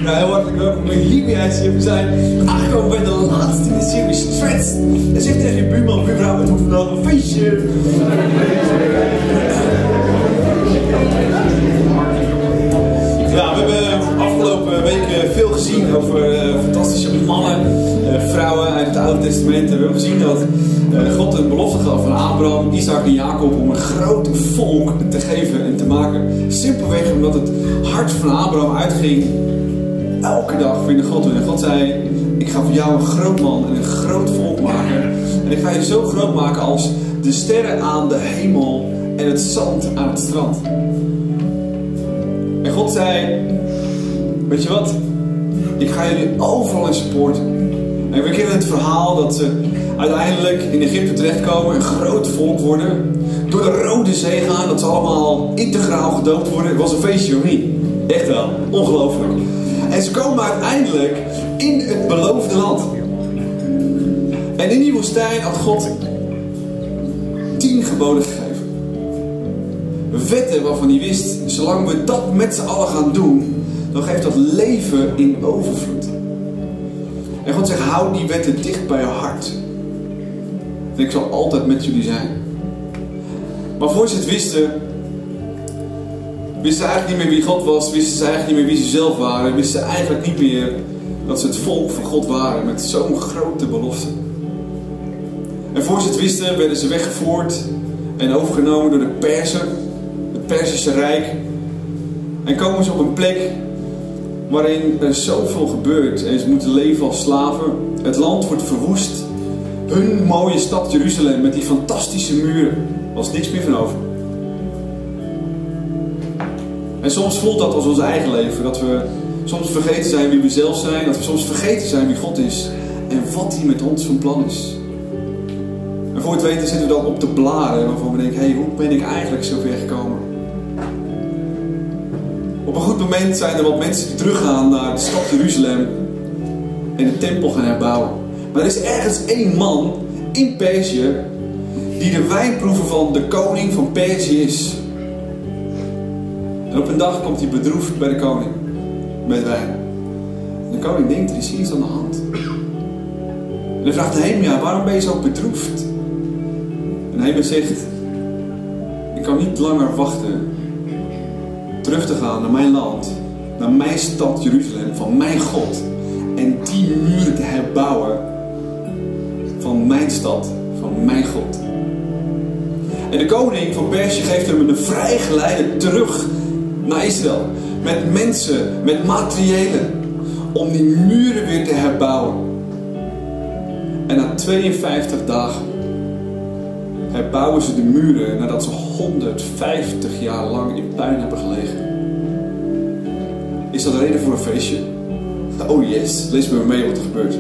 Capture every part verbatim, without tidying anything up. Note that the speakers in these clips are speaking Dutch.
Nou, heel hartelijk welkom bij Hybriatie. We zijn aangekomen bij de laatste in de serie Stretched. En zeg tegen je buurman, buurvrouw, het wordt vandaag een feestje. Ja, we hebben afgelopen weken veel gezien over uh, fantastische mannen, uh, vrouwen uit het Oude Testament. We hebben gezien dat uh, God een belofte gaf aan Abraham, Isaac en Jacob om een groot volk te geven en te maken. Simpelweg omdat het hart van Abraham uitging. Elke dag vinden God en God zei: ik ga voor jou een groot man en een groot volk maken. En ik ga je zo groot maken als de sterren aan de hemel en het zand aan het strand. En God zei: weet je wat? Ik ga jullie overal in supporten. En we kennen het verhaal dat ze uiteindelijk in Egypte terechtkomen, een groot volk worden, door de Rode Zee gaan, dat ze allemaal integraal gedoopt worden. Het was een feestje, of niet? Echt wel, ongelooflijk. En ze komen uiteindelijk in het beloofde land. En in die woestijn had God tien geboden gegeven. Wetten waarvan hij wist, zolang we dat met z'n allen gaan doen, dan geeft dat leven in overvloed. En God zegt: houd die wetten dicht bij je hart. En ik zal altijd met jullie zijn. Maar voor ze het wisten, wisten ze eigenlijk niet meer wie God was, wisten ze eigenlijk niet meer wie ze zelf waren, wisten ze eigenlijk niet meer dat ze het volk van God waren met zo'n grote belofte. En voor ze het wisten, werden ze weggevoerd en overgenomen door de Persen, het Perzische Rijk. En komen ze op een plek waarin er zoveel gebeurt en ze moeten leven als slaven. Het land wordt verwoest. Hun mooie stad Jeruzalem met die fantastische muren, was niks meer van over. En soms voelt dat als ons eigen leven, dat we soms vergeten zijn wie we zelf zijn, dat we soms vergeten zijn wie God is en wat hij met ons van plan is. En voor het weten zitten we dan op de blaren waarvan we denken: hé, hey, hoe ben ik eigenlijk zo ver gekomen? Op een goed moment zijn er wat mensen die teruggaan naar de stad Jeruzalem en de tempel gaan herbouwen. Maar er is ergens één man in Perzië die de wijnproever van de koning van Perzië is. En op een dag komt hij bedroefd bij de koning met wijn. En de koning denkt: er is iets aan de hand. En hij vraagt Nehemia: waarom ben je zo bedroefd? En Nehemia zegt: ik kan niet langer wachten terug te gaan naar mijn land, naar mijn stad Jeruzalem, van mijn God, en die muren te herbouwen van mijn stad, van mijn God. En de koning van Perzië geeft hem een vrijgeleide terug naar Israël, met mensen, met materiëlen, om die muren weer te herbouwen. En na tweeënvijftig dagen herbouwen ze de muren nadat ze honderdvijftig jaar lang in puin hebben gelegen. Is dat reden voor een feestje? Oh yes, lees met me mee wat er gebeurt.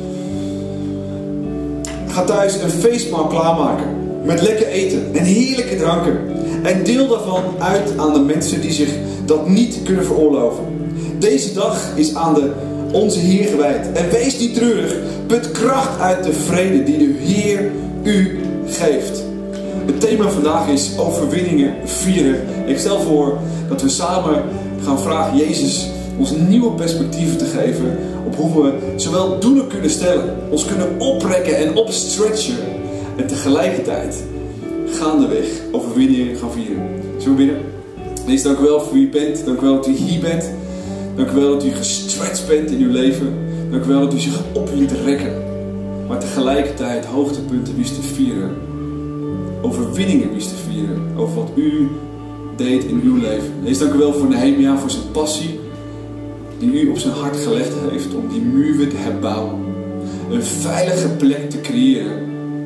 Ga thuis een feestmaal klaarmaken met lekker eten en heerlijke dranken. En deel daarvan uit aan de mensen die zich dat niet kunnen veroorloven. Deze dag is aan de onze Heer gewijd. En wees niet treurig, put kracht uit de vrede die de Heer u geeft. Het thema vandaag is overwinningen vieren. Ik stel voor dat we samen gaan vragen Jezus ons nieuwe perspectieven te geven op hoe we zowel doelen kunnen stellen, ons kunnen oprekken en opstretchen en tegelijkertijd gaandeweg overwinningen gaan vieren. Zullen we bidden? Jezus, dank u wel voor wie u bent. Dank u wel dat u hier bent. Dank u wel dat u gestretched bent in uw leven. Dank u wel dat u zich op liet rekken, maar tegelijkertijd hoogtepunten wist te vieren. Overwinningen wist te vieren over wat u deed in uw leven. Jezus, dank u wel voor Nehemia, voor zijn passie die u op zijn hart gelegd heeft om die muur weer te herbouwen. Een veilige plek te creëren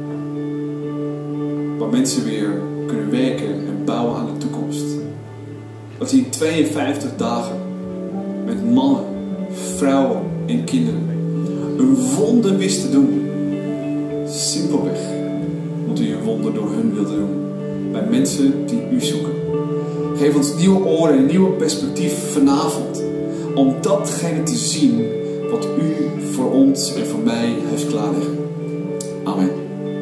waar mensen weer kunnen werken en bouwen aan de toekomst. Dat hij in tweeënvijftig dagen met mannen, vrouwen en kinderen een wonder wist te doen. Simpelweg omdat u een wonder door hun wilde doen. Bij mensen die u zoeken. Geef ons nieuwe oren en een nieuwe perspectief vanavond. Om datgene te zien wat u voor ons en voor mij heeft klaarleggen. Amen.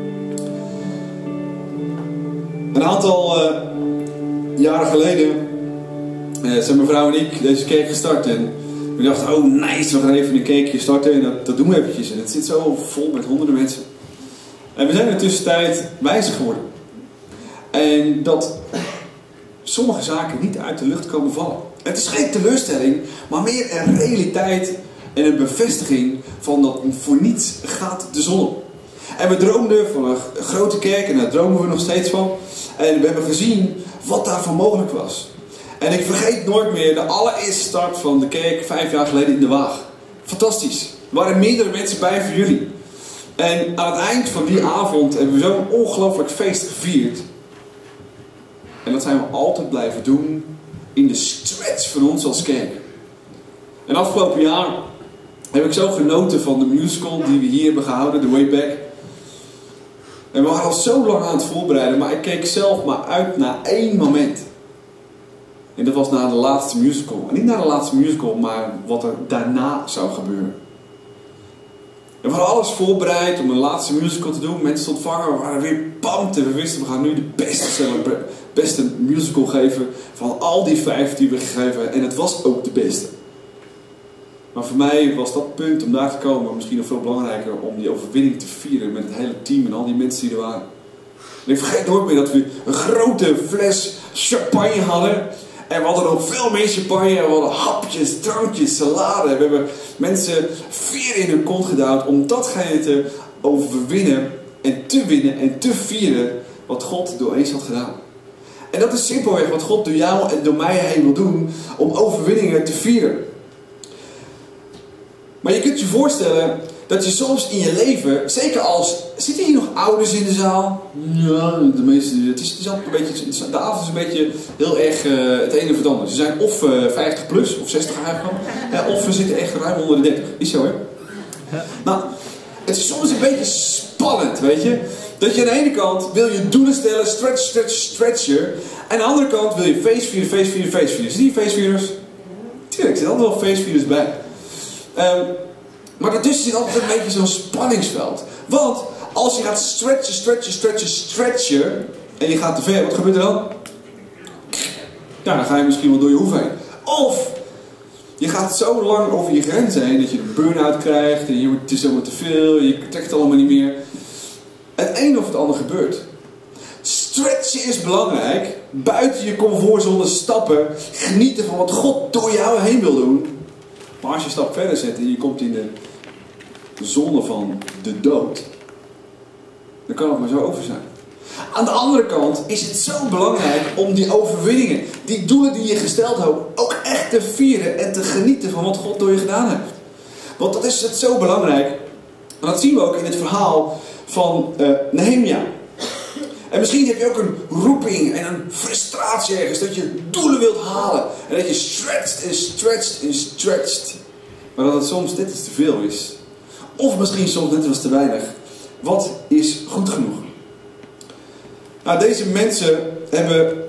Een aantal uh, jaren geleden uh, zijn mijn vrouw en ik deze kerk gestart. En We dachten, oh nice, we gaan even een cakeje starten en dat, dat doen we eventjes. En het zit zo vol met honderden mensen. En we zijn in de tussentijd wijzer geworden. En dat sommige zaken niet uit de lucht komen vallen. Het is geen teleurstelling, maar meer een realiteit en een bevestiging van dat voor niets gaat de zon op. En we droomden van een grote kerk en daar dromen we nog steeds van. En we hebben gezien wat daarvan mogelijk was. En ik vergeet nooit meer de allereerste start van de kerk vijf jaar geleden in de Waag. Fantastisch. Er waren meerdere mensen bij voor jullie. En aan het eind van die avond hebben we zo'n ongelooflijk feest gevierd. En dat zijn we altijd blijven doen in de stretch van ons als kerk. En afgelopen jaar heb ik zo genoten van de musical die we hier hebben gehouden, The Way Back. En we waren al zo lang aan het voorbereiden, maar ik keek zelf maar uit naar één moment. En dat was naar de laatste musical. En niet naar de laatste musical, maar wat er daarna zou gebeuren. En we hadden alles voorbereid om een laatste musical te doen, mensen te ontvangen. We waren weer pumped en we wisten, we gaan nu de beste, beste musical geven van al die vijf die we gegeven hebben. En het was ook de beste. Maar voor mij was dat punt om daar te komen misschien nog veel belangrijker om die overwinning te vieren met het hele team en al die mensen die er waren. En ik vergeet nooit meer dat we een grote fles champagne hadden. En we hadden nog veel meer champagne. En we hadden hapjes, drankjes, salade. We hebben mensen vier in hun kont gedouwd om datgene te overwinnen en te winnen en te vieren wat God door eens had gedaan. En dat is simpelweg wat God door jou en door mij heen wil doen om overwinningen te vieren. Maar je kunt je voorstellen dat je soms in je leven, zeker als, zitten hier nog ouders in de zaal? Ja, de meeste, het is, het is altijd een beetje, de avond is een beetje heel erg uh, het ene of het andere. Ze zijn of uh, vijftig plus, of zestig eigenlijk al, uh, of we zitten echt ruim onder de dertig. Is zo, hè? Ja. Nou, het is soms een beetje spannend, weet je. Dat je aan de ene kant wil je doelen stellen, stretch, stretch, stretchen. En aan de andere kant wil je feestvieren, feestvieren, feestvieren. Zie je feestvierers? Tuurlijk, er zitten altijd wel feestvierders bij. Um, maar daartussen zit altijd een beetje zo'n spanningsveld. Want als je gaat stretchen, stretchen, stretchen, stretchen en je gaat te ver, wat gebeurt er dan? Ja, dan ga je misschien wel door je hoef heen. Of je gaat zo lang over je grenzen heen dat je een burn-out krijgt en je, het is helemaal te veel, je trekt het allemaal niet meer. Het een of het ander gebeurt. Stretchen is belangrijk. Buiten je comfortzone stappen. Genieten van wat God door jou heen wil doen. Maar als je een stap verder zet en je komt in de zone van de dood, dan kan het maar zo over zijn. Aan de andere kant is het zo belangrijk om die overwinningen, die doelen die je gesteld hebt, ook echt te vieren en te genieten van wat God door je gedaan heeft. Want dat is het zo belangrijk. En dat zien we ook in het verhaal van uh, Nehemia. En misschien heb je ook een roeping en een frustratie ergens dat je doelen wilt halen. En dat je stretcht en stretcht en stretcht. Maar dat het soms net iets te veel is. Of misschien soms net als te weinig. Wat is goed genoeg? Nou, deze mensen hebben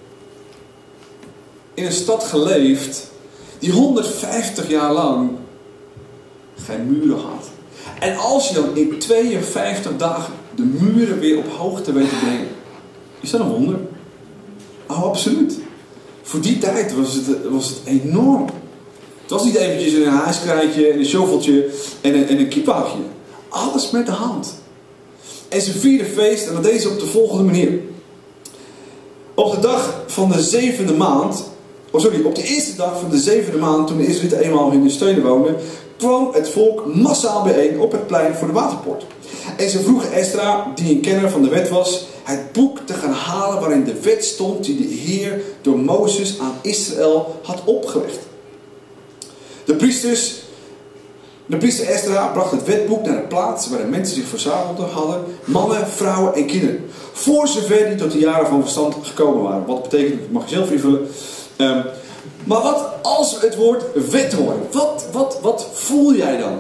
in een stad geleefd die honderdvijftig jaar lang geen muren had. En als je dan in tweeënvijftig dagen de muren weer op hoogte weet te brengen, is dat een wonder? Oh, absoluut. Voor die tijd was het, was het enorm. Het was niet eventjes een haaskrijtje en een shoveltje en een, en een kiephoutje. Alles met de hand. En ze vierden feest en dat deden ze op de volgende manier. Op de dag van de zevende maand, oh sorry, op de eerste dag van de zevende maand, toen de Israëlieten eenmaal in de steden woonden, kwam het volk massaal bijeen op het plein voor de waterpoort. En ze vroegen Esdra, die een kenner van de wet was, het boek te gaan halen waarin de wet stond die de Heer door Mozes aan Israël had opgelegd. De priesters, de priester Esdra bracht het wetboek naar de plaats waar de mensen zich verzameld hadden, mannen, vrouwen en kinderen. Voor zover die tot de jaren van verstand gekomen waren. Wat betekent, dat mag je zelf invullen. Um, maar wat als we het woord wet horen? Wat, wat, wat voel jij dan?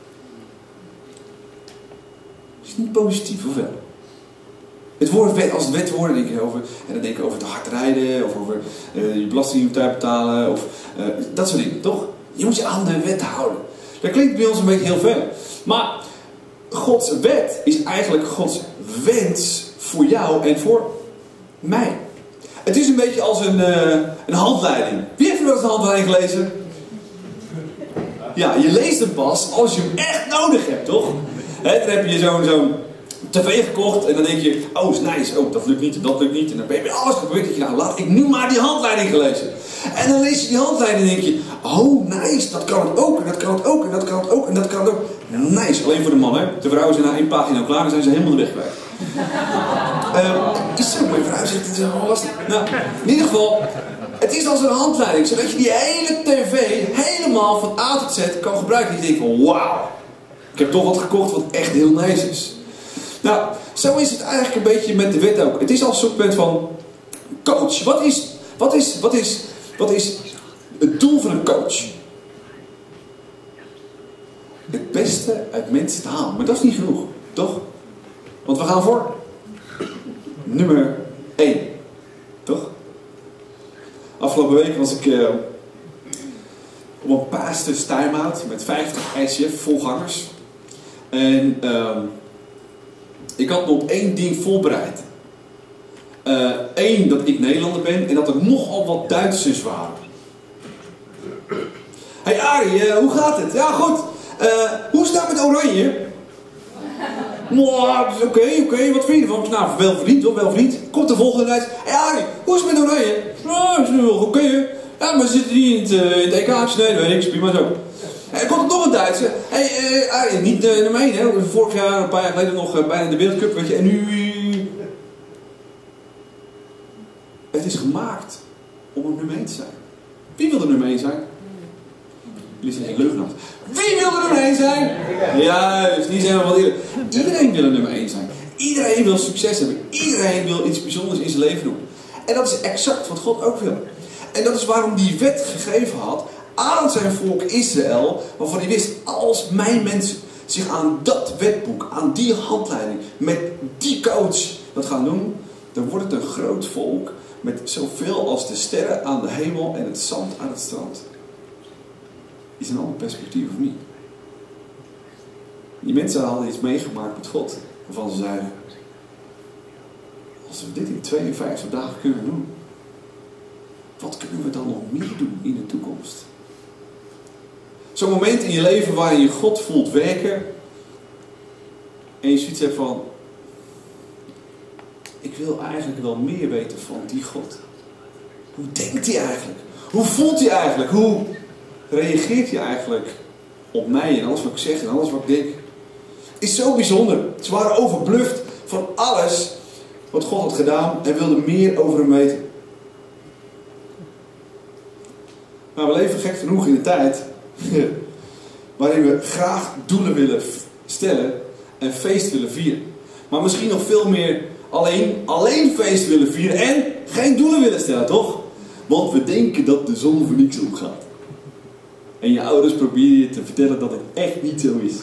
Is het niet positief of wel? Het woord wet, als het wet horen, denk je over, en dan denk je over te hard rijden, of over uh, je belasting niet op tijd betalen, of uh, dat soort dingen, toch? Je moet je aan de wet houden. Dat klinkt bij ons een beetje heel veel. Maar Gods wet is eigenlijk Gods wens voor jou en voor mij. Het is een beetje als een, uh, een handleiding. Wie heeft er wel eens een handleiding gelezen? ja, je leest hem pas als je hem echt nodig hebt, toch? He, dan heb je zo'n zo'n tv gekocht en dan denk je, oh, is nice, oh, dat lukt niet en dat lukt niet. En dan ben je bij alles geprobeerd dat je, nou, laat ik nu maar die handleiding gelezen. En dan lees je die handleiding en denk je, oh, nice, dat kan het ook, en dat kan het ook, en dat kan het ook, en dat kan het ook. Nice, alleen voor de man, hè. De vrouwen zijn na één pagina klaar en zijn ze helemaal de weg kwijt. uh, is zo, mijn vrouw zegt, het is helemaal lastig. Nou, in ieder geval, het is als een handleiding, zodat je die hele tv helemaal van A tot Z kan gebruiken. En je denkt van, wauw, ik heb toch wat gekocht wat echt heel nice is. Nou, zo is het eigenlijk een beetje met de wet ook. Het is als een soort van coach. Wat is, wat is, wat is, wat is het doel van een coach? Het beste uit mensen te halen. Maar dat is niet genoeg, toch? Want we gaan voor nummer één. Toch? Afgelopen week was ik uh, op een pastors time-out met vijftig I C F volgangers. En uh, ik had me op één ding voorbereid. Eén, uh, dat ik Nederlander ben en dat er nogal wat Duitsers waren. Hé hey Arie, uh, hoe gaat het? Ja, goed. Uh, hoe staat het met Oranje? Nou, oké, oké, okay. Wat vind je ervan? Nou, wel verdiend, hoor, wel verdiend. Komt de volgende reis. Hé hey Arie, hoe is het met Oranje? Nou, is nu wel oké, okay, hè? Ja, maar ze zitten niet in het, uh, in het E K. Nee, dat weet ik, prima zo. Er komt nog een Duitser. Hé, hey, uh, Arie, niet uh, nummer één, hè? Vorig jaar, een paar jaar geleden nog uh, bijna de Wereldcup, weet je. En nu... Het is gemaakt om een nummer één te zijn. Wie wil er nummer één zijn? Jullie zijn geen leugenaars. Wie wil er nummer één zijn? Juist, die zijn we wel eerlijk. Iedereen wil er nummer één zijn. Iedereen wil succes hebben. Iedereen wil iets bijzonders in zijn leven doen. En dat is exact wat God ook wil. En dat is waarom die wet gegeven had aan zijn volk Israël. Waarvan hij wist, als mijn mensen zich aan dat wetboek, aan die handleiding, met die coach dat gaan doen, dan wordt het een groot volk met zoveel als de sterren aan de hemel en het zand aan het strand. Is een ander perspectief of niet? Die mensen hadden iets meegemaakt met God, waarvan ze zeiden, als we dit in tweeënvijftig dagen kunnen doen, wat kunnen we dan nog meer doen in de toekomst? Zo'n moment in je leven waarin je God voelt werken en je zoiets hebt van, ik wil eigenlijk wel meer weten van die God. Hoe denkt hij eigenlijk? Hoe voelt hij eigenlijk? Hoe reageert hij eigenlijk op mij en alles wat ik zeg en alles wat ik denk? Het is zo bijzonder. Ze waren overbluft van alles wat God had gedaan en wilden meer over hem weten. Maar we leven gek genoeg in de tijd waarin we graag doelen willen stellen en feest willen vieren. Maar misschien nog veel meer alleen, alleen feest willen vieren en geen doelen willen stellen, toch? Want we denken dat de zon voor niks opgaat. En je ouders proberen je te vertellen dat het echt niet zo is.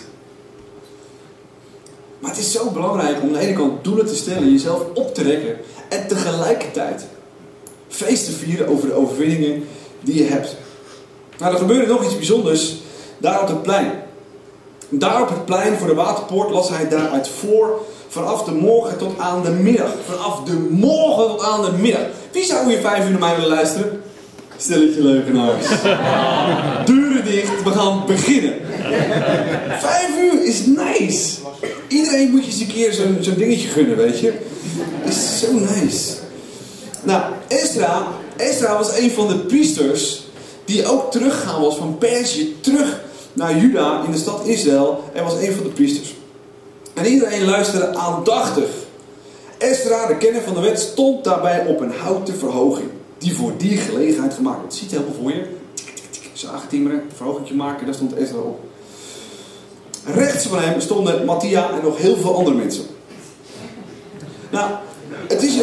Maar het is zo belangrijk om aan de ene kant doelen te stellen, jezelf op te rekken en tegelijkertijd feest te vieren over de overwinningen die je hebt. Nou, er gebeurde nog iets bijzonders daar op het plein. Daar op het plein voor de Waterpoort las hij daaruit voor vanaf de morgen tot aan de middag. Vanaf de morgen tot aan de middag. Wie zou hier vijf uur naar mij willen luisteren? Stelletje leugenaars. Deuren dicht, we gaan beginnen. Vijf uur is nice. Iedereen moet je eens een keer zo'n zo'n dingetje gunnen, weet je. Is zo nice. Nou, Ezra, Ezra was een van de priesters die ook teruggegaan was van Perzië terug naar Juda in de stad Israël. En was een van de priesters. En iedereen luisterde aandachtig. Ezra, de kenner van de wet, stond daarbij op een houten verhoging. Die voor die gelegenheid gemaakt werd. Ziet het helemaal voor je. Zaagtimmeren, verhogingje maken, daar stond Ezra op. Rechts van hem stonden Mattia en nog heel veel andere mensen. Nou, het is een...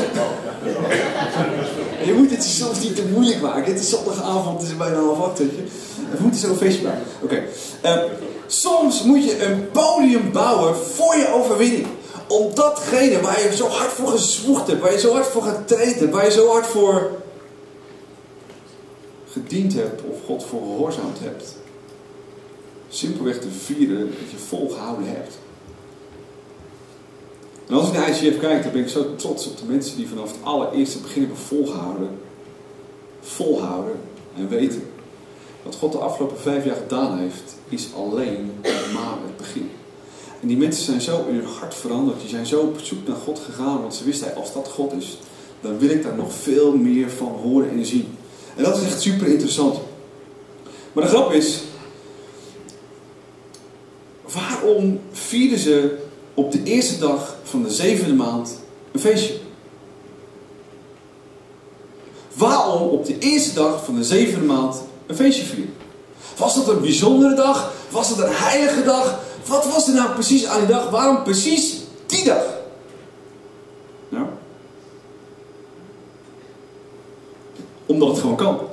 Je moet het soms niet te moeilijk maken. Het is zondagavond, het is bijna half acht, weet je. We moeten zo een feestje maken. Oké. Okay. Uh, soms moet je een podium bouwen voor je overwinning. Om datgene waar je zo hard voor gezwoegd hebt, waar je zo hard voor getraind hebt, waar je zo hard voor gediend hebt of God voor gehoorzaamd hebt, simpelweg te vieren dat je volgehouden hebt. En als ik naar I C F kijk, dan ben ik zo trots op de mensen die vanaf het allereerste begin hebben volgehouden. Volhouden en weten. wat God de afgelopen vijf jaar gedaan heeft, is alleen maar het begin. En die mensen zijn zo in hun hart veranderd. Die zijn zo op zoek naar God gegaan. Want ze wisten, als dat God is, dan wil ik daar nog veel meer van horen en zien. En dat is echt super interessant. Maar de grap is, waarom vierden ze op de eerste dag van de zevende maand een feestje? Waarom op de eerste dag van de zevende maand een feestje vieren? Was dat een bijzondere dag? Was dat een heilige dag? Wat was er nou precies aan die dag? Waarom precies die dag? Nou, omdat het gewoon kan.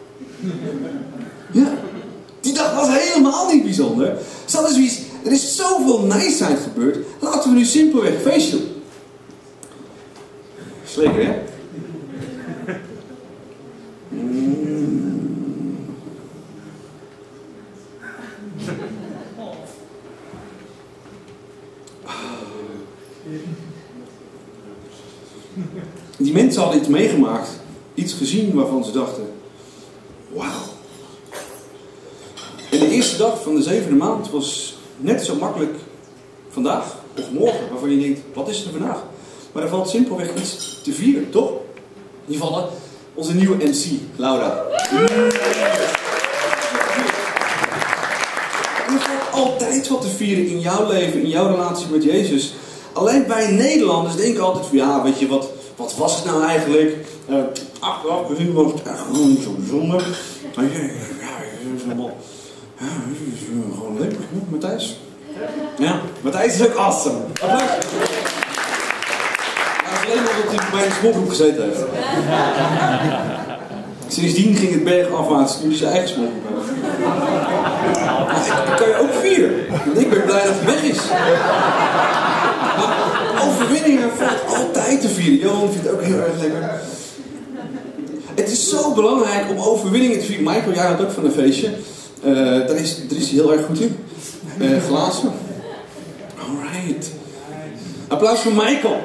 Ja, die dag was helemaal niet bijzonder. Ze hadden zoiets, er is zoveel niceheid gebeurd. Laten we nu simpelweg een feestje doen. Is lekker, hè? Die mensen hadden iets meegemaakt, iets gezien waarvan ze dachten, wauw. En de eerste dag van de zevende maand was net zo makkelijk vandaag of morgen, waarvan je denkt, wat is er vandaag? Maar er valt simpelweg iets te vieren, toch? In ieder geval onze nieuwe M C, Laura. En er valt altijd wat te vieren in jouw leven, in jouw relatie met Jezus. Alleen wij Nederlanders denken altijd van, ja, weet je, wat, wat was het nou eigenlijk? Uh, achteraf gezien was het echt gewoon niet zo bijzonder. Ja, ja, is allemaal, ja, is gewoon leuk, Matthijs. Ja, Matthijs is ook awesome. Applaus. Hij is alleen maar dat hij bij een smokgroep gezeten heeft. Sindsdien ging het berg afwaarts toen hij zijn eigen smokgroep heeft. Dat kan je ook vieren. Want ik ben blij dat hij weg is. Maar overwinningen valt altijd te vieren. Johan vindt het ook heel erg lekker. Het is zo belangrijk om overwinningen te vieren. Michael, jij had ook van een feestje. Uh, daar, is, daar is hij heel erg goed in. Uh, glazen. Alright. Applaus voor Michael.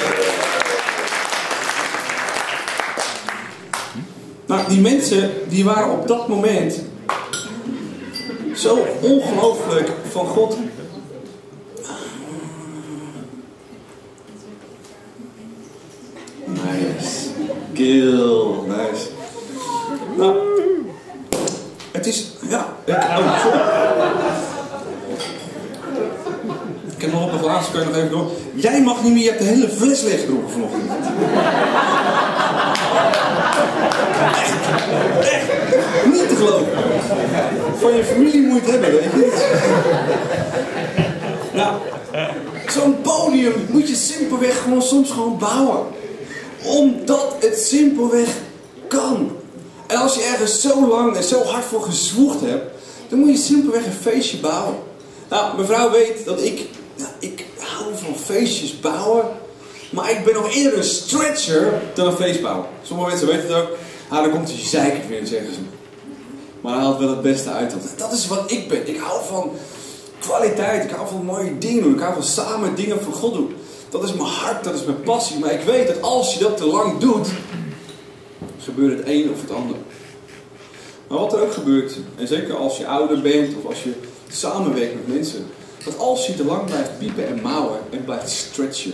Nou, die mensen die waren op dat moment zo ongelooflijk van God. Nice. Kill. Nice. Nou, het is, ja. Ik, oh, sorry. Ik heb nog op een glazen, kun je nog even door. Jij mag niet meer, je hebt de hele fles leeggedronken vanochtend. Echt, echt, niet te geloven. Van je familie moet je het hebben, weet je. Nou, zo'n podium moet je simpelweg gewoon soms gewoon bouwen. Omdat het simpelweg kan. En als je ergens zo lang en zo hard voor gezwoegd hebt, dan moet je simpelweg een feestje bouwen. Nou, mevrouw weet dat ik, nou, ik hou van feestjes bouwen. Maar ik ben nog eerder een stretcher dan een feestbouwer. Sommige mensen weten het ook. Ah, dan komt hij zeikert weer, zeggen ze. Maar hij haalt wel het beste uit. Dat is wat ik ben. Ik hou van kwaliteit. Ik hou van mooie dingen doen. Ik hou van samen dingen voor God doen. Dat is mijn hart, dat is mijn passie. Maar ik weet dat als je dat te lang doet, gebeurt het een of het ander. Maar wat er ook gebeurt, en zeker als je ouder bent of als je samenwerkt met mensen, dat als je te lang blijft piepen en mouwen en blijft stretchen,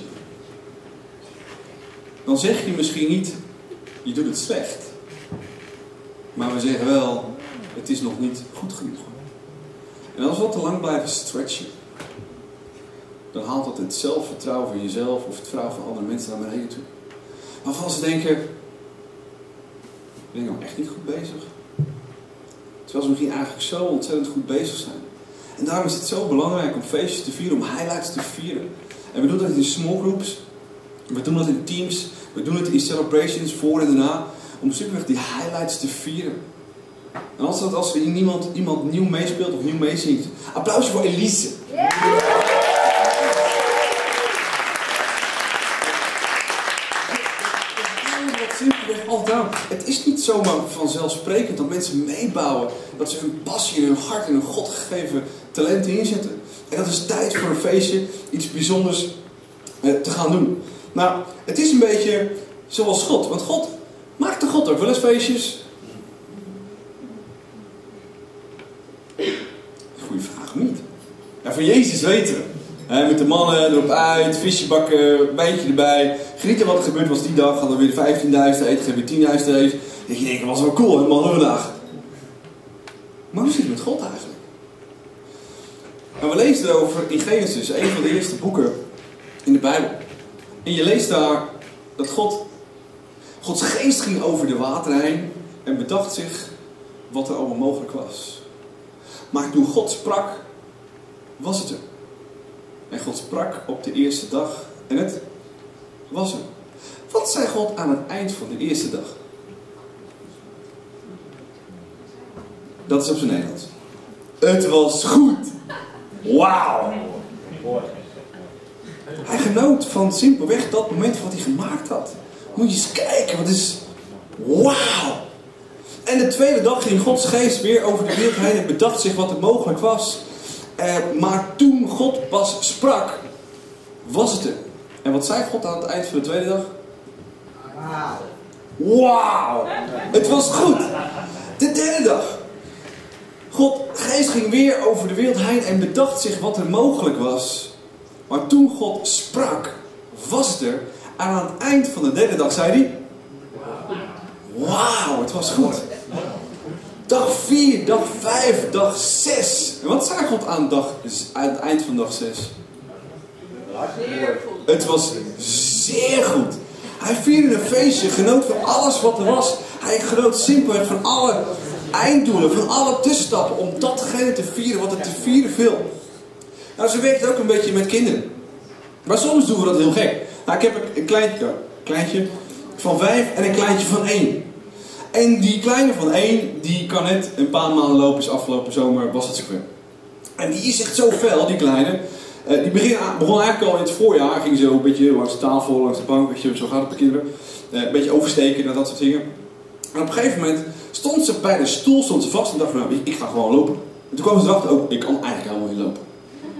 dan zeg je misschien niet, je doet het slecht. Maar we zeggen wel, het is nog niet goed genoeg. En als we wat te lang blijven stretchen, dan haalt dat het zelfvertrouwen van jezelf of het vertrouwen van andere mensen naar beneden toe. Waarvan ze denken, ben ik nou echt niet goed bezig? Terwijl ze misschien eigenlijk zo ontzettend goed bezig zijn. En daarom is het zo belangrijk om feestjes te vieren, om highlights te vieren. En we doen dat in small groups, we doen dat in teams, we doen het in celebrations voor en daarna, om simpelweg die highlights te vieren. En als, dat, als er iemand, iemand nieuw meespeelt of nieuw meezingt, applausje voor Elise. Yeah. Het is niet zomaar vanzelfsprekend dat mensen meebouwen, dat ze hun passie en hun hart en hun God gegeven talenten inzetten. En dat is tijd voor een feestje, iets bijzonders eh, te gaan doen. Nou, het is een beetje zoals God, want God maakte God ook wel eens feestjes. van Jezus weten we. He, met de mannen erop uit, visje bakken, wijntje erbij. Genieten wat er gebeurd was die dag. Hadden we weer vijftienduizend eten, hebben we tienduizend eten. Dat je denkt, dat was wel cool, een mannen vandaag. Maar hoe zit het met God eigenlijk? En we lezen erover in Genesis, een van de eerste boeken in de Bijbel. En je leest daar dat God, Gods geest ging over de wateren heen en bedacht zich wat er allemaal mogelijk was. Maar toen God sprak, was het er. En God sprak op de eerste dag en het was er. Wat zei God aan het eind van de eerste dag? Dat is op zijn Nederlands. Het was goed. Wauw. Hij genoot van simpelweg dat moment wat hij gemaakt had. Moet je eens kijken, wat is... Wauw. En de tweede dag ging Gods geest weer over de wereld heen en bedacht zich wat er mogelijk was. Eh, maar toen God pas sprak, was het er. En wat zei God aan het eind van de tweede dag? Wauw. Wauw. Het was goed. De derde dag. God, geest ging weer over de wereld heen en bedacht zich wat er mogelijk was. Maar toen God sprak, was het er. En aan het eind van de derde dag zei hij... Wauw, het was goed. Dag vier, dag vijf, dag zes. En wat zei God aan, dag, aan het eind van dag zes? Het was zeer goed. Hij vierde een feestje, genoot van alles wat er was. Hij genoot simpelweg van alle einddoelen, van alle tussenstappen. Om datgene te vieren wat er te vieren viel. Nou, zo werkt het ook een beetje met kinderen. Maar soms doen we dat heel gek. Nou, ik heb een kleintje, kleintje van vijf en een kleintje van één. En die kleine van één, die kan net een paar maanden lopen, is afgelopen zomer, was het zover. En die is echt zo fel, die kleine. Uh, die begin, begon eigenlijk al in het voorjaar, ging zo een beetje langs de tafel, langs de bank, weet je, zo gaat het bij kinderen. Uh, een beetje oversteken en dat soort dingen. En op een gegeven moment stond ze bij de stoel, stond ze vast en dacht van, nou, ik ga gewoon lopen. En toen kwam ze erachter, oh, ik kan eigenlijk helemaal niet lopen.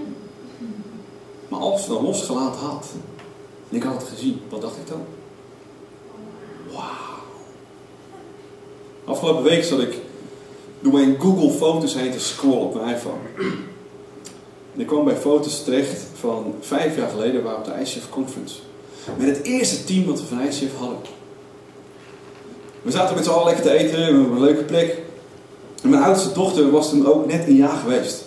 Maar als ze dan losgelaten had, en ik had het gezien, wat dacht ik dan? Wauw. Afgelopen week zat ik door mijn Google Foto's heen te scrollen op mijn iPhone. En ik kwam bij foto's terecht van vijf jaar geleden, waar we op de I C F Conference. Met het eerste team wat we van I C F hadden. We zaten met z'n allen lekker te eten, we hadden een leuke plek. En mijn oudste dochter was toen ook net een jaar geweest.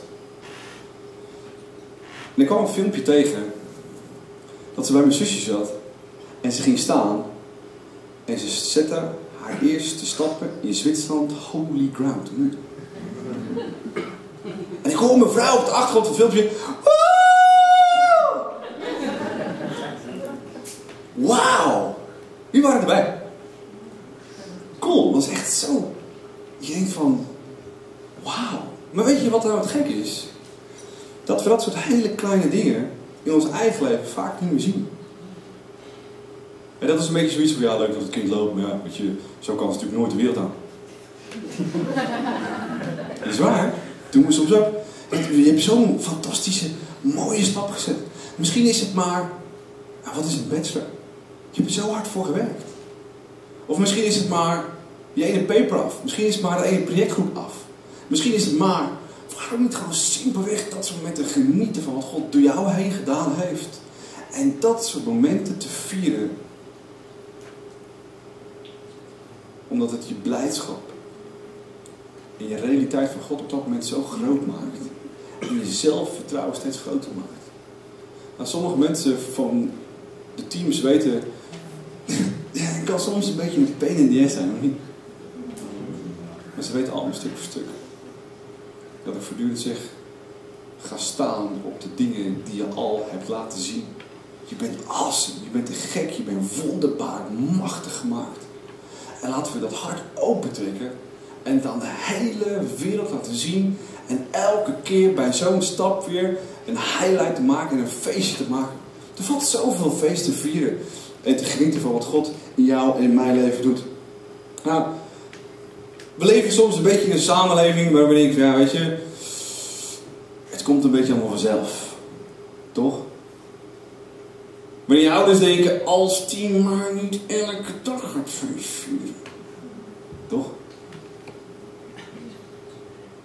En ik kwam een filmpje tegen dat ze bij mijn zusje zat. En ze ging staan. En ze zette haar eerste stappen in Zwitserland holy ground. En ik hoor mijn vrouw op de achtergrond van het filmpje. Wauw! Wie waren erbij? Cool, dat was echt zo. Je denkt van, wauw. Maar weet je wat nou het gekke is? Dat we dat soort hele kleine dingen in ons eigen leven vaak niet meer zien. En dat is een beetje zoiets van, ja, leuk dat het kind loopt, maar ja, weet je, zo kan het natuurlijk nooit de wereld aan. Dat is waar, doen we soms ook. Je hebt zo'n fantastische, mooie stap gezet. Misschien is het maar, nou, wat is een bachelor? Je hebt er zo hard voor gewerkt. Of misschien is het maar je ene paper af. Misschien is het maar de ene projectgroep af. Misschien is het maar, waarom niet gewoon simpelweg dat soort momenten genieten van wat God door jou heen gedaan heeft. En dat soort momenten te vieren. Omdat het je blijdschap en je realiteit van God op dat moment zo groot maakt. En je zelfvertrouwen steeds groter maakt. Nou, sommige mensen van de teams weten, ja, het kan soms een beetje een pain in the ass zijn, of niet? Maar ze weten allemaal stuk voor stuk. Dat ik voortdurend zeg, ga staan op de dingen die je al hebt laten zien. Je bent awesome, je bent te gek, je bent wonderbaar, machtig gemaakt. En laten we dat hart opentrekken en het aan de hele wereld laten zien. En elke keer bij zo'n stap weer een highlight te maken en een feestje te maken. Er valt zoveel feest te vieren en te genieten van wat God in jou en in mijn leven doet. Nou, we leven soms een beetje in een samenleving waar we denken van, ja, weet je, het komt een beetje allemaal vanzelf. Toch? Wanneer je ouders denken, als die maar niet elke dag gaat feest vieren. Toch?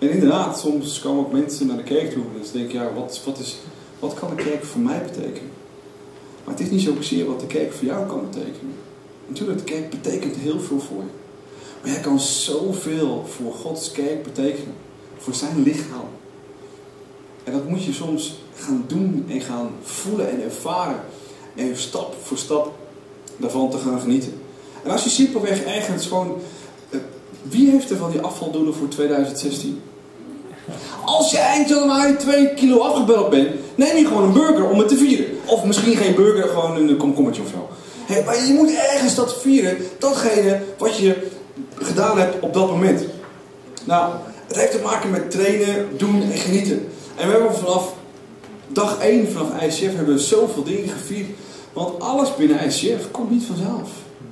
En inderdaad, soms komen ook mensen naar de kerk toe. En ze denken, ja, wat, wat, is, wat kan de kerk voor mij betekenen? Maar het is niet zozeer wat de kerk voor jou kan betekenen. Natuurlijk, de kerk betekent heel veel voor je. Maar jij kan zoveel voor Gods kerk betekenen. Voor zijn lichaam. En dat moet je soms gaan doen en gaan voelen en ervaren. En stap voor stap daarvan te gaan genieten. En als je simpelweg ergens gewoon... Wie heeft er van die afvaldoelen voor twintig zestien? Als je eind januari twee kilo afgebeld bent, neem je gewoon een burger om het te vieren. Of misschien geen burger, gewoon een komkommertje of zo. Hey, maar je moet ergens dat vieren, datgene wat je gedaan hebt op dat moment. Nou, het heeft te maken met trainen, doen en genieten. En we hebben vanaf dag één, vanaf I C F, hebben we zoveel dingen gevierd. Want alles binnen I C F komt niet vanzelf.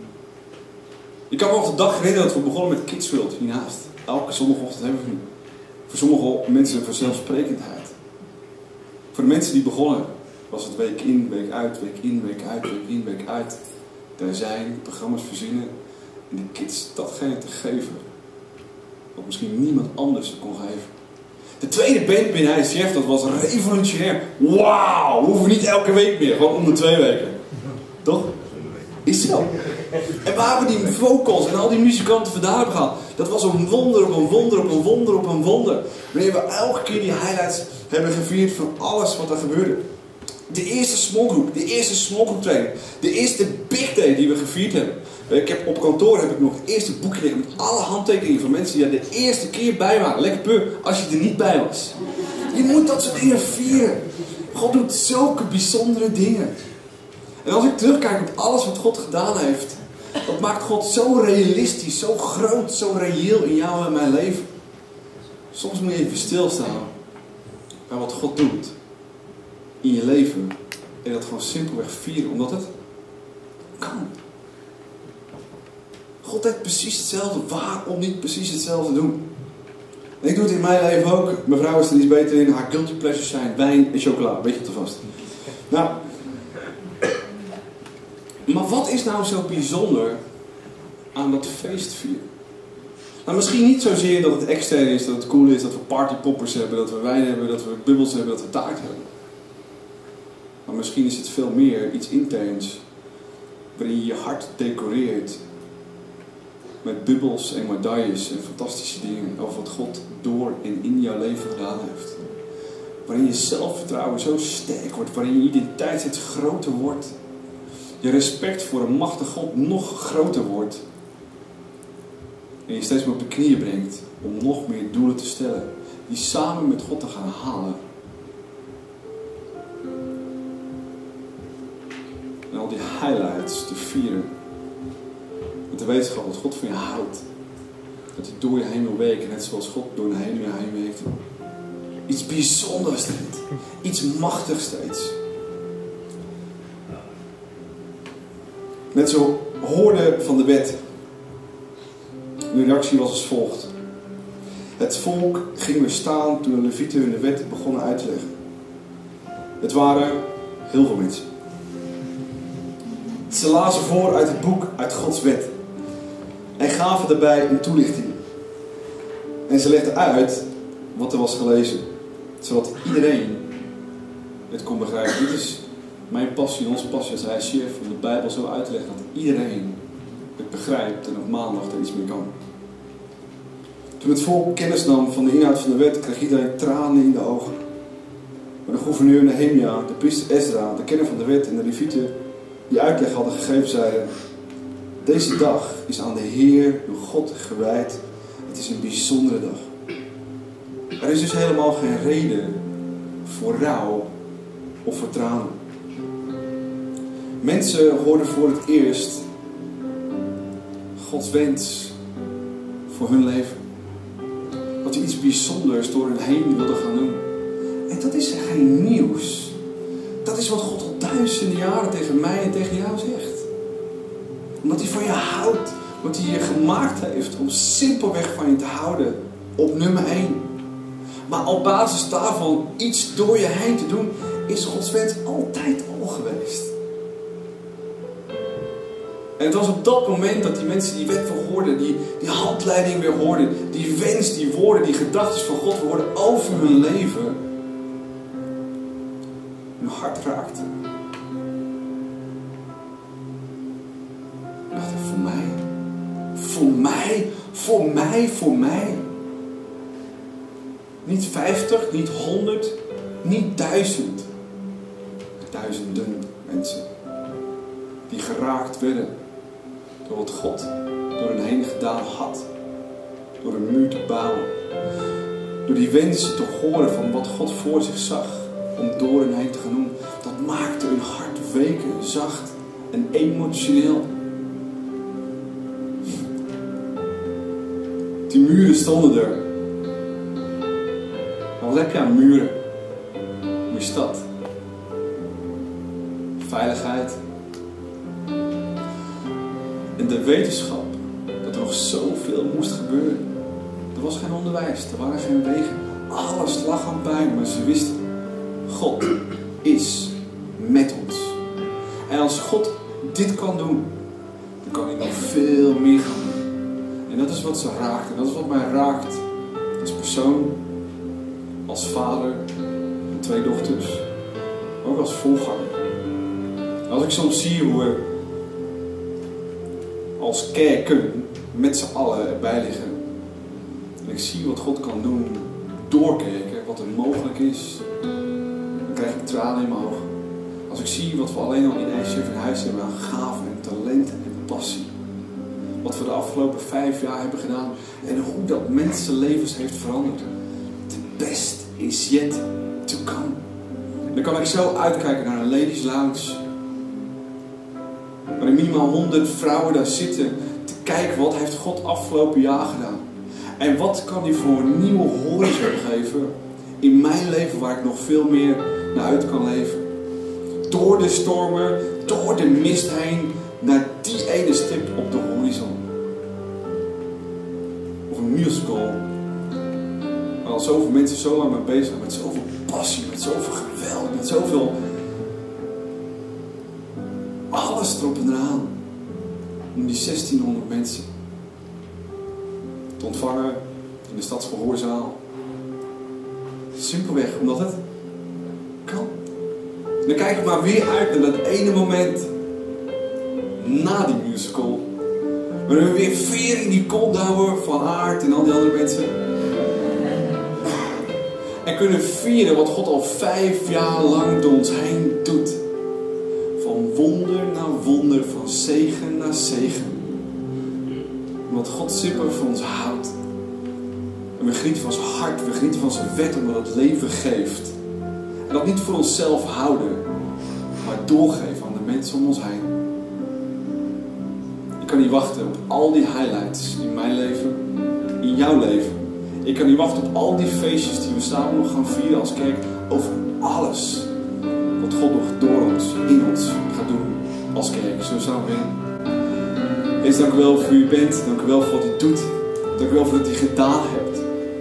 Ik kan me nog de dag herinneren dat we begonnen met Kids World hiernaast. Elke zondagochtend hebben we nu. Voor sommige mensen vanzelfsprekendheid. Voor de mensen die begonnen was het week in, week uit, week in, week uit, week in, week uit. Daar zijn programma's verzinnen en de kids datgene te geven wat misschien niemand anders kon geven. De tweede band binnen I C F, dat was revolutionair. Wauw, we hoeven niet elke week meer, gewoon om de twee weken. Toch? Is zo. En waar we die vocals en al die muzikanten vandaan hebben gehaald, dat was een wonder op een wonder op een wonder op een wonder. Wanneer we elke keer die highlights hebben gevierd van alles wat er gebeurde. De eerste small group, de eerste small group training, de eerste big day die we gevierd hebben. Ik heb, op kantoor heb ik nog het eerste boekje liggen met alle handtekeningen van mensen die er de eerste keer bij waren. Lekker puur, als je er niet bij was. Je moet dat soort dingen vieren. God doet zulke bijzondere dingen. En als ik terugkijk op alles wat God gedaan heeft, dat maakt God zo realistisch, zo groot, zo reëel in jou en mijn leven. Soms moet je even stilstaan bij wat God doet in je leven. En dat gewoon simpelweg vieren, omdat het kan. God heeft precies hetzelfde. Waarom niet precies hetzelfde doen? En ik doe het in mijn leven ook. Mijn vrouw is er iets beter in. Haar guilty pleasures zijn wijn en chocola. Weet je het alvast. Nou... Maar wat is nou zo bijzonder aan dat feestvieren? Nou, misschien niet zozeer dat het extern is, dat het cool is, dat we partypoppers hebben, dat we wijn hebben, dat we bubbels hebben, dat we taart hebben. Maar misschien is het veel meer iets interns, waarin je je hart decoreert met bubbels en medailles en fantastische dingen over wat God door en in jouw leven gedaan heeft. Waarin je zelfvertrouwen zo sterk wordt, waarin je identiteit steeds groter wordt. Je respect voor een machtige God nog groter wordt. En je steeds meer op de knieën brengt om nog meer doelen te stellen. Die samen met God te gaan halen. En al die highlights te vieren. Met de wetenschap dat God van je houdt. Dat hij door je heen wil werken. Net zoals God door je heen, je heen werkt. Iets bijzonders steeds. Iets machtigs steeds. Met zo'n hoorde van de wet. De reactie was als volgt. Het volk ging weer staan toen de levieten hun de wet begonnen uit te leggen. Het waren heel veel mensen. Ze lazen voor uit het boek, uit Gods wet. En gaven daarbij een toelichting. En ze legden uit wat er was gelezen. Zodat iedereen het kon begrijpen. Dit is mijn passie en onze passie als I C F om de Bijbel zo uit te leggen dat iedereen het begrijpt en op maandag er iets mee kan. Toen het volk kennis nam van de inhoud van de wet, kreeg iedereen tranen in de ogen. Maar de gouverneur Nehemia, de priester Ezra, de kenner van de wet en de levieten die uitleg hadden gegeven, zeiden: deze dag is aan de Heer, uw God, gewijd. Het is een bijzondere dag. Er is dus helemaal geen reden voor rouw of voor tranen. Mensen hoorden voor het eerst Gods wens voor hun leven. Dat hij iets bijzonders door hen heen wilde gaan doen. En dat is geen nieuws. Dat is wat God al duizenden jaren tegen mij en tegen jou zegt. Omdat hij van je houdt. Omdat hij je gemaakt heeft om simpelweg van je te houden. Op nummer één. Maar op basis daarvan iets door je heen te doen, is Gods wens altijd al geweest. En het was op dat moment dat die mensen die wet weer hoorden, die, die handleiding weer hoorden, die wens, die woorden, die gedachten van God hoorden over hun leven, hun hart raakte. Ik dacht, voor mij, voor mij, voor mij, voor mij. Niet vijftig, niet honderd, niet duizend. Duizenden mensen die geraakt werden door wat God door hen heen gedaan had. Door een muur te bouwen. Door die wensen te horen van wat God voor zich zag om door hen heen te gaan doen. Dat maakte hun hart weken, zacht en emotioneel. Die muren stonden er. Wat heb je aan muren? Hoe is dat? Veiligheid. En de wetenschap dat er nog zoveel moest gebeuren. Er was geen onderwijs, er waren geen wegen. Alles lag aan pijn, maar ze wisten, God is met ons. En als God dit kan doen, dan kan hij nog veel meer gaan doen. En dat is wat ze raakt. En dat is wat mij raakt als persoon, als vader van twee dochters, maar ook als voorganger. Als ik soms zie hoe we als kerken met z'n allen erbij liggen. En ik zie wat God kan doen doorkerken, wat er mogelijk is. Dan krijg ik tranen in mijn ogen. Als ik zie wat we alleen al in I C F in huis hebben aan gaven en talenten en passie. Wat we de afgelopen vijf jaar hebben gedaan. En hoe dat mensenlevens heeft veranderd. The best is yet to come. En dan kan ik zo uitkijken naar een ladies lounge. Waarin minimaal honderd vrouwen daar zitten te kijken wat heeft God afgelopen jaar gedaan. En wat kan hij voor een nieuwe horizon geven in mijn leven waar ik nog veel meer naar uit kan leven. Door de stormen, door de mist heen, naar die ene stip op de horizon. Of een musical. Waar al zoveel mensen zo lang mee bezig zijn, met zoveel passie, met zoveel geweld, met zoveel... alles erop en eraan. Om die zestienhonderd mensen te ontvangen in de stadsgehoorzaal. Simpelweg omdat het kan. En dan kijk ik maar weer uit naar dat ene moment na die musical. Waarin we weer vieren in die Coldauer van Aert en al die andere mensen. En kunnen vieren wat God al vijf jaar lang door ons heen doet. Van wonder naar wonder, van zegen naar zegen. Omdat God simpel van ons houdt. En we genieten van zijn hart, we genieten van zijn wet omdat het leven geeft. En dat niet voor onszelf houden, maar doorgeven aan de mensen om ons heen. Ik kan niet wachten op al die highlights in mijn leven, in jouw leven. Ik kan niet wachten op al die feestjes die we samen nog gaan vieren als kerk. Over alles wat God nog door ons, in ons gaat doen als kerk. Zo samen in. Heer, dank u wel voor wie u bent. Dank u wel voor wat u doet. Dank u wel voor wat u gedaan hebt.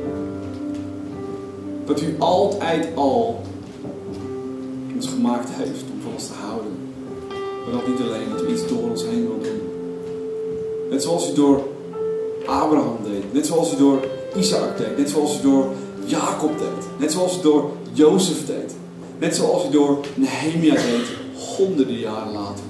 Dat u altijd al ons gemaakt heeft om van ons te houden. Maar dat niet alleen, dat u iets door ons heen wil doen. Net zoals u door Abraham deed. Net zoals u door Isaac deed. Net zoals u door Jacob deed. Net zoals u door Jozef deed. Net zoals u door Nehemia deed. Honderden jaren later.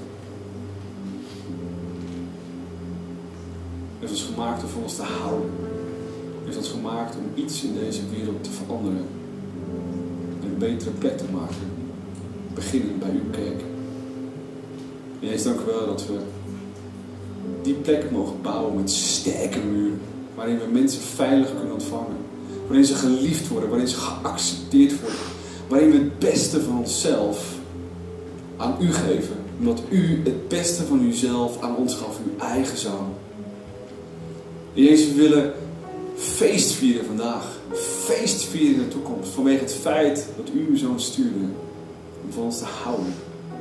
U heeft ons gemaakt om van ons te houden. U heeft ons gemaakt om iets in deze wereld te veranderen. En een betere plek te maken. Beginnen bij uw kerk. En Jezus, dank u wel dat we die plek mogen bouwen met sterke muren. Waarin we mensen veilig kunnen ontvangen. Waarin ze geliefd worden. Waarin ze geaccepteerd worden. Waarin we het beste van onszelf aan u geven. Omdat u het beste van uzelf aan ons gaf. Uw eigen zoon. En Jezus, we willen feest vieren vandaag. Feest vieren in de toekomst. Vanwege het feit dat u uw zoon stuurde. Om van ons te houden.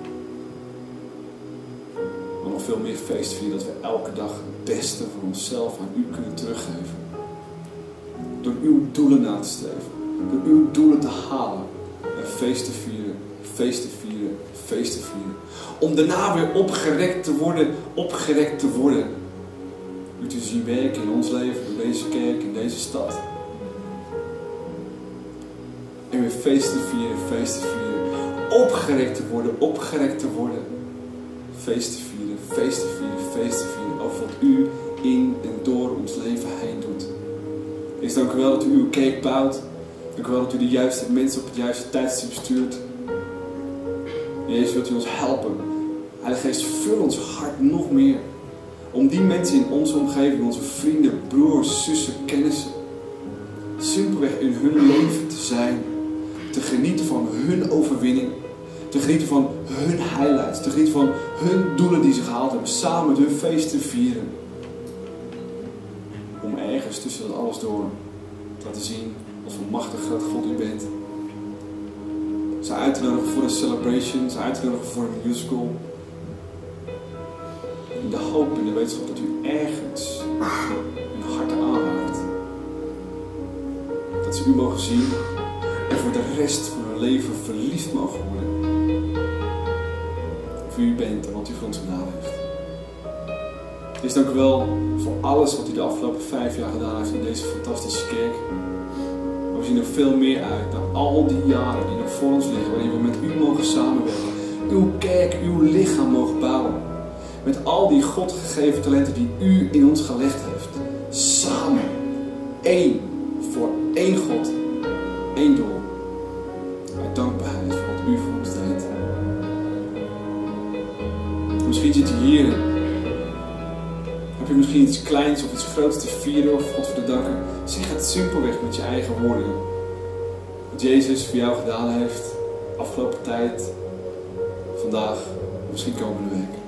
Maar nog veel meer feest vieren dat we elke dag het beste van onszelf aan u kunnen teruggeven. Door uw doelen na te streven. Door uw doelen te halen. En feest te vieren. Feest te vieren. feest te vieren. Om daarna weer opgerekt te worden, opgerekt te worden. U te zien werken in ons leven, door deze kerk, in deze stad. En weer feest te vieren, feest te vieren. Opgerekt te worden, opgerekt te worden. Feest te vieren, feest te vieren, feest te vieren. Over wat u in en door ons leven heen doet. Is dank u wel dat u uw kerk bouwt. Dank u wel dat u de juiste mensen op het juiste tijdstip stuurt. Jezus, wilt u ons helpen. Heilige Geest, vul ons hart nog meer. Om die mensen in onze omgeving, onze vrienden, broers, zussen, kennissen, simpelweg in hun leven te zijn. Te genieten van hun overwinning. Te genieten van hun highlights. Te genieten van hun doelen die ze gehaald hebben. Samen met hun feest te vieren. Om ergens tussen dat alles door te laten zien wat voor machtig groot God u bent. Ze uit te nodigen voor een celebration. Ze uit te nodigen voor een musical. In de hoop, in de wetenschap dat u ergens hun harten aanraakt. Dat ze u mogen zien. En voor de rest van hun leven verliefd mogen worden. Op wie u bent en wat u voor ons gedaan heeft. Dus dank u wel voor alles wat u de afgelopen vijf jaar gedaan heeft in deze fantastische kerk. Maar we zien er veel meer uit naar al die jaren die nog voor ons liggen. Waarin we met u mogen samenwerken. Uw kerk, uw lichaam mogen bouwen. Met al die God gegeven talenten die u in ons gelegd heeft. Samen. Eén. Voor één God. Eén doel. Uit dankbaarheid voor wat u voor ons deed. Misschien zit je hier. Heb je misschien iets kleins of iets groots te vieren of God voor te danken. Zeg het simpelweg met je eigen woorden. Wat Jezus voor jou gedaan heeft. Afgelopen tijd. Vandaag. Misschien komende week.